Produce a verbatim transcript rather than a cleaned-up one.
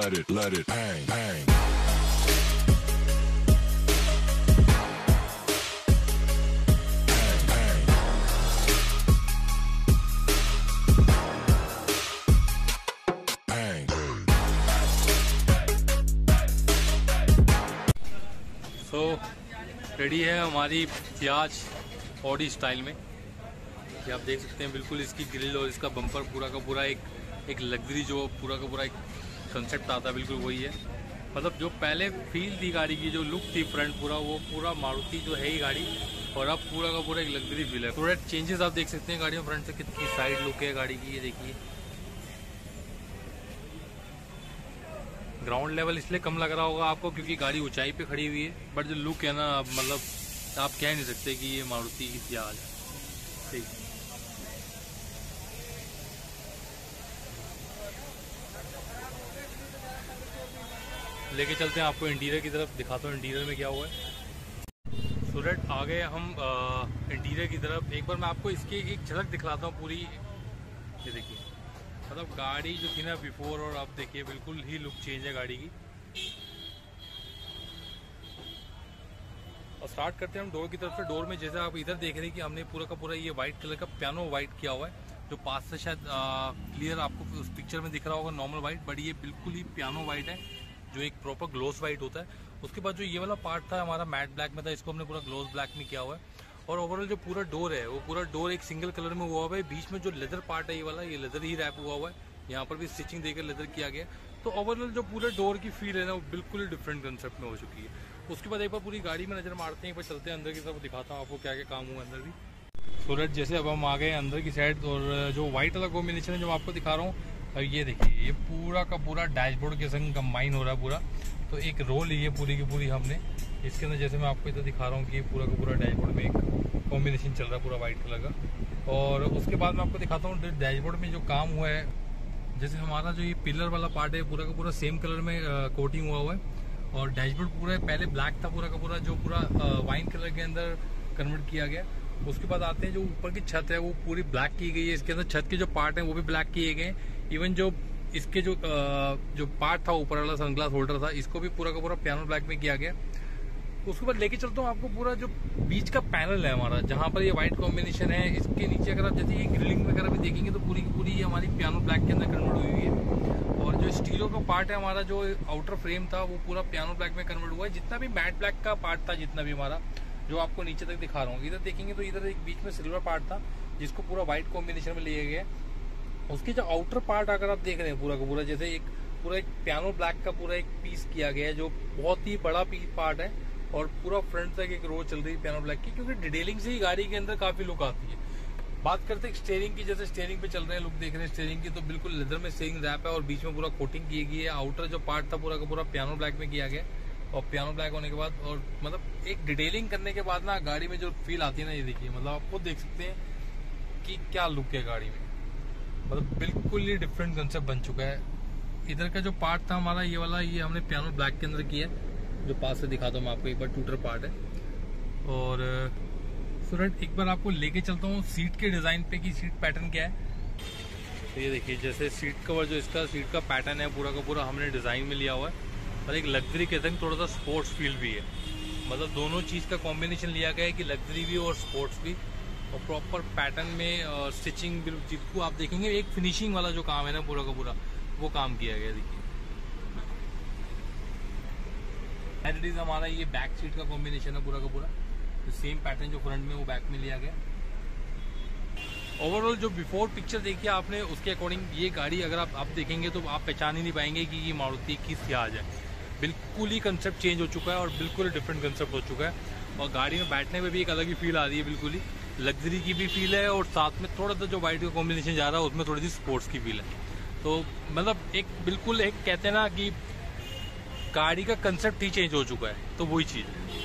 let it, let it bang, bang. तो ready है हमारी सियाज ऑडी स्टाइल में। ये आप देख सकते हैं बिल्कुल इसकी ग्रिल और इसका बम्पर पूरा का पूरा एक एक लग्जरी जो पूरा का पूरा एक कंसेप्ट आता है बिल्कुल वही है। मतलब जो पहले फील थी गाड़ी की, जो लुक थी फ्रंट पूरा, वो पूरा मारुति जो है ही गाड़ी, और अब पूरा का पूरा एक लग्जरी फील है। थोड़े चेंजेस आप देख सकते हैं गाड़ी में फ्रंट से कितनी साइड लुक है गाड़ी की। ये देखिए ग्राउंड लेवल इसलिए कम लग रहा होगा आपको क्योंकि गाड़ी ऊंचाई पे खड़ी हुई है, बट जो लुक है ना मतलब आप कह नहीं सकते कि ये मारुति की सियाज है। ठीक, लेके चलते हैं आपको इंटीरियर की तरफ, दिखाता हूँ इंटीरियर में क्या हुआ है। सूरत आ गए हम इंटीरियर की तरफ। एक बार मैं आपको इसकी एक झलक दिखलाता हूँ पूरी। ये देखिए मतलब गाड़ी जो थी ना बिफोर और अब देखिए बिल्कुल ही लुक चेंज है गाड़ी की। और स्टार्ट करते हैं हम डोर की तरफ से। डोर में जैसे आप इधर देख रहे हैं कि हमने पूरा का पूरा ये व्हाइट कलर का पियानो व्हाइट किया हुआ है, जो पास से शायद क्लियर आपको उस पिक्चर में दिख रहा होगा नॉर्मल व्हाइट, बट ये बिल्कुल ही पियानो व्हाइट है जो एक प्रॉपर ग्लोस व्हाइट होता है। उसके बाद जो ये वाला पार्ट था हमारा मैट ब्लैक में था, इसको हमने पूरा ग्लोस ब्लैक में किया हुआ है। और ओवरऑल जो पूरा डोर है वो पूरा डोर एक सिंगल कलर में हुआ हुआ है। बीच में जो लेदर पार्ट है ये वाला, ये लेदर ही रैप हुआ हुआ है। यहाँ पर भी स्टिचिंग देकर लेदर किया गया। तो ओवरऑल जो पूरे डोर की फील है ना वो बिल्कुल ही डिफरेंट कंसेप्ट में हो चुकी है। उसके बाद एक बार पूरी गाड़ी में नजर मारते हैं, एक बार चलते हैं अंदर की तरफ, दिखाता हूँ आपको क्या क्या काम हुआ अंदर भी। सूरत जैसे अब हम आ गए अंदर की साइड, और जो व्हाइट वाला कॉम्बिनेशन है जो आपको दिखा रहा हूँ, ये देखिए ये पूरा का पूरा डैशबोर्ड के संग कंबाइन हो रहा है पूरा। तो एक रोल ली है पूरी की पूरी हमने इसके अंदर, जैसे मैं आपको इधर दिखा रहा हूँ कि पूरा का पूरा डैशबोर्ड में एक कॉम्बिनेशन चल रहा है पूरा व्हाइट कलर का। और उसके बाद मैं आपको दिखाता हूँ डैशबोर्ड में जो काम हुआ है। जैसे हमारा जो ये पिलर वाला पार्ट है पूरा का पूरा सेम कलर में कोटिंग हुआ हुआ है, और डैशबोर्ड पूरा पहले ब्लैक था पूरा का पूरा, जो पूरा वाइन कलर के अंदर कन्वर्ट किया गया। उसके बाद आते हैं जो ऊपर की छत है वो पूरी ब्लैक की गई है। इसके अंदर छत के जो पार्ट है वो भी ब्लैक किए गए। इवन जो इसके जो जो पार्ट था ऊपर वाला सनग्लास होल्डर था, इसको भी पूरा का पूरा पियानो ब्लैक में किया गया। उसके बाद लेके चलता हूँ आपको पूरा जो बीच का पैनल है हमारा, जहाँ पर ये व्हाइट कॉम्बिनेशन है, इसके नीचे अगर आप जैसे ये ग्रिलिंग वगैरह भी देखेंगे तो पूरी की पूरी ये हमारी पियानो ब्लैक के अंदर कन्वर्ट हुई हुई है। और जो स्टीलो का पार्ट है हमारा, जो आउटर फ्रेम था वो पूरा पियानो ब्लैक में कन्वर्ट हुआ है। जितना भी मैट ब्लैक का पार्ट था, जितना भी हमारा, जो आपको नीचे तक दिखा रहा हूँ, इधर देखेंगे तो इधर एक बीच में सिल्वर पार्ट था जिसको पूरा व्हाइट कॉम्बिनेशन में लिया गया। उसके जो आउटर पार्ट अगर आप देख रहे हैं पूरा का पूरा, जैसे एक पूरा एक पियानो ब्लैक का पूरा एक पीस किया गया है, जो बहुत ही बड़ा पीस पार्ट है। और पूरा फ्रंट तक एक रो चल रही है पियानो ब्लैक की, क्योंकि डिटेलिंग से ही गाड़ी के अंदर काफी लुक आती है। बात करते हैं स्टीयरिंग की, जैसे स्टीयरिंग पे चल रहे हैं लुक देख रहे हैं स्टीयरिंग की, तो बिल्कुल लेदर में स्टीयरिंग रैप है और बीच में पूरा कोटिंग की गई है। आउटर जो पार्ट था पूरा का पूरा पियानो ब्लैक में किया गया, और पियानो ब्लैक होने के बाद और मतलब एक डिटेलिंग करने के बाद ना गाड़ी में जो फील आती है ना, ये देखिए मतलब आप खुद देख सकते हैं कि क्या लुक है गाड़ी में। मतलब बिल्कुल ही डिफरेंट कंसेप्ट बन चुका है। इधर का जो पार्ट था हमारा ये वाला, ये हमने पियानो ब्लैक के अंदर किया है, जो पास से दिखाता हूँ मैं आपको एक बार, टूटर पार्ट है। और सूरत एक बार आपको लेके चलता हूँ सीट के डिजाइन पे कि सीट पैटर्न क्या है। तो ये देखिए जैसे सीट कवर जो इसका सीट का पैटर्न है पूरा का पूरा हमने डिजाइन में लिया हुआ है, और एक लग्जरी के संग थोड़ा सा स्पोर्ट्स फील भी है। मतलब दोनों चीज का कॉम्बिनेशन लिया गया है कि लग्जरी भी और स्पोर्ट्स भी, और प्रॉपर पैटर्न में और स्टिचिंग जिसको आप देखेंगे एक फिनिशिंग वाला जो काम है ना पूरा का पूरा वो काम किया गया। देखिए एज हमारा ये बैक सीट का कॉम्बिनेशन है पूरा का पूरा, तो सेम पैटर्न जो फ्रंट में वो बैक में लिया गया। ओवरऑल जो बिफोर पिक्चर देखी आपने उसके अकॉर्डिंग ये गाड़ी अगर आप आप देखेंगे तो आप पहचान ही नहीं पाएंगे कि ये मारुति की सियाज है। बिल्कुल ही कंसेप्ट चेंज हो चुका है और बिल्कुल डिफरेंट कंसेप्ट हो चुका है, और गाड़ी में बैठने में भी एक अलग ही फील आ रही है। बिल्कुल ही लग्जरी की भी फील है, और साथ में थोड़ा सा जो व्हाइट का कॉम्बिनेशन जा रहा है उसमें थोड़ी सी स्पोर्ट्स की फील है। तो मतलब एक बिल्कुल एक कहते हैं ना कि गाड़ी का कंसेप्ट ही चेंज हो चुका है, तो वही चीज़ है।